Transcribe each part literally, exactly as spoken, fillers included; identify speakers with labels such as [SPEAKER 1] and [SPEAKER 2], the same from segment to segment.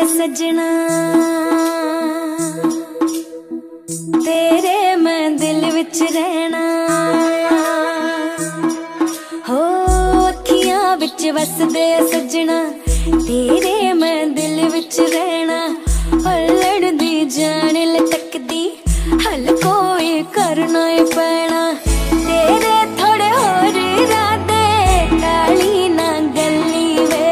[SPEAKER 1] सजना तेरे मैं दिल विच रहना हो अखियां विच वसदे सजना तेरे मैं दिल विच रहना लड़दी जान लटकदी हल कोई करना ही पैना तेरे थोड़े होर इरादे काली ना गली वे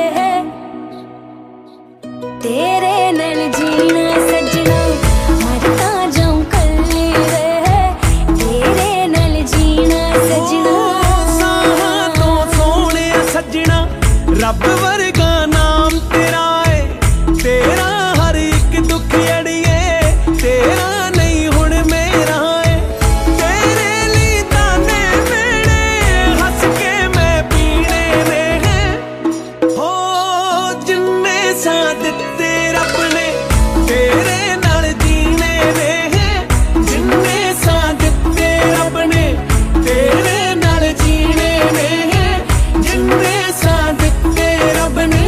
[SPEAKER 1] तेरे नाल जीना सजना मरता जाऊं कल्ली वे तेरे नाल जीना सजना
[SPEAKER 2] तो सोने सजना रब वर्गा नाम तेरा है तेरा हर एक दुख अड़िए तेरा नहीं हुण मेरा है तेरे लिए ताने मेरे हंस के मैं पीने में है हो जिन्ने साथ दिते रब ने तेरे नाल जीने में है जिन्ने साथ दिते रब ने तेरे नाल जीने में है जिन्ने साथ दिते रब ने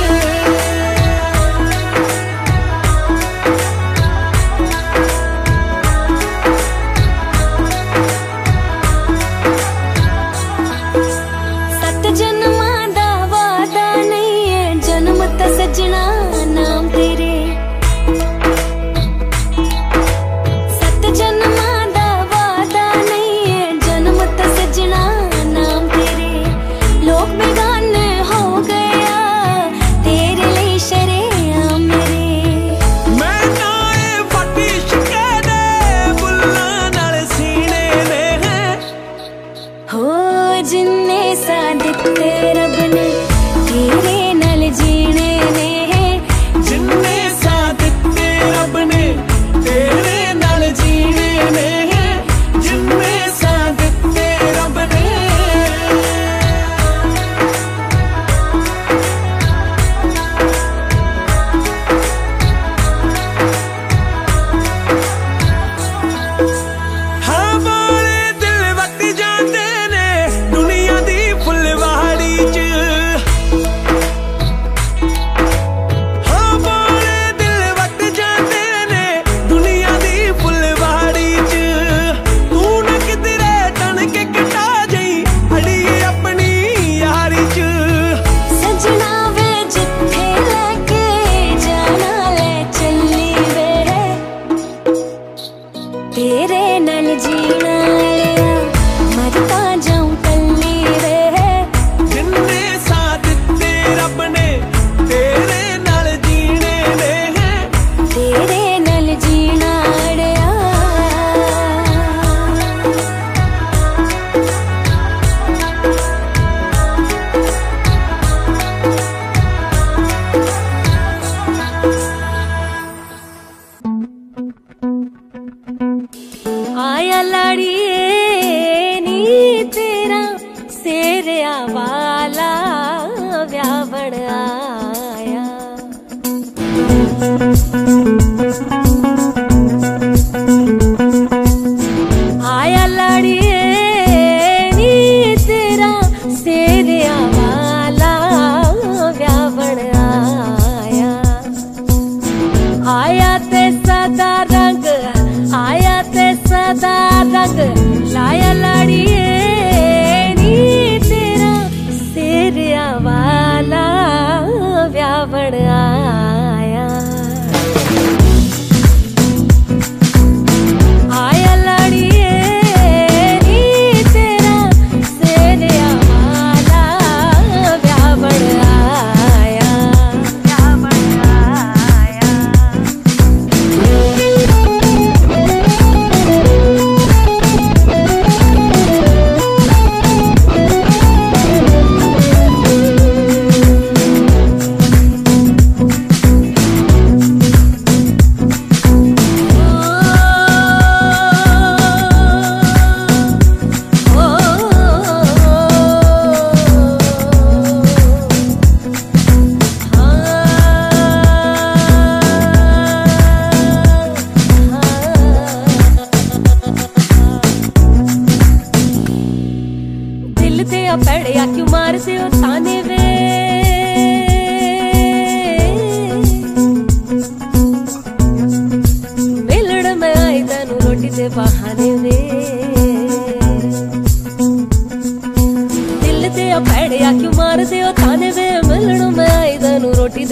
[SPEAKER 1] सत जन्मां दा वादा नहीं है जन्म ता सजना नाम तेरे सत जन्मां दा वादा नहीं है जन्म ता सजना नाम तेरे लोग बेगाने हो गया तेरे लिए शरेआम मेरे
[SPEAKER 2] मैं नाए फटी शिके दे बुल्ला नाल सीने ने है
[SPEAKER 1] हो जिन्ने सा दिते रब ने तेरे नाल जीने ने
[SPEAKER 2] जिन्ने साथ दिते रब ने तेरे नाल जीने ने है जिन्ने साथ दिते रब ने हाँ वाले दिल वट जाते ने दुनिया दी फुलवाड़ी च हाँ वाले दिल वट जाते ने दुनिया दी फुलवाड़ी च तू न किधरे तन के कटा जाई अड़ी अपनी यारी च
[SPEAKER 1] सजना वे जिथे लेके जाना ले चली वे तेरे नाल जीना अड़िया मरता जाऊं कल्ली वे
[SPEAKER 2] जिन्ने साथ दिते रब ने तेरे नाल जीने ने है
[SPEAKER 1] तेरे नाल जीना अड़िया आया लाड़िए नी तेरा सेरिया वाला व्यावण आया आया लाड़िए नी तेरा सेरिया वाला व्यावण आया आया ते सदा रंग आया ते सदा रंग लाया लाड़िए नी तेरा सेरिया वाला व्यावण आया आया लाड़िए नी तेरा सेरिया वाला व्यावण आया व्यावण आया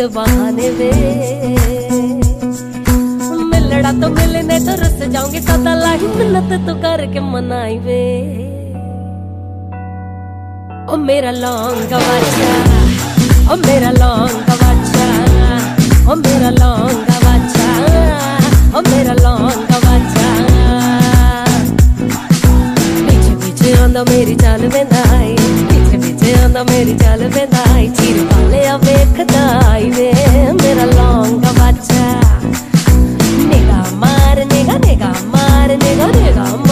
[SPEAKER 1] से बहाने वे, मिलड़ा तो मिलने तो रुस जाऊंगी, सदा लाई मिन्नत तो करके मनाई वे। ओ मेरा लौंगा बाचा, ओ मेरा लौंगा बाचा, ओ मेरा लौंगा बाचा, ओ मेरा लौंगा बाचा। पीछे पीछे आंदा मेरी चाल वेंदाई, पीछे पीछे आंदा मेरी चाल वेंदाई, चीर वाले आ वेखदा आई वे मेरा लौंगा बाचा। निगाह मार निगाह निगाह मार निगाह निगाह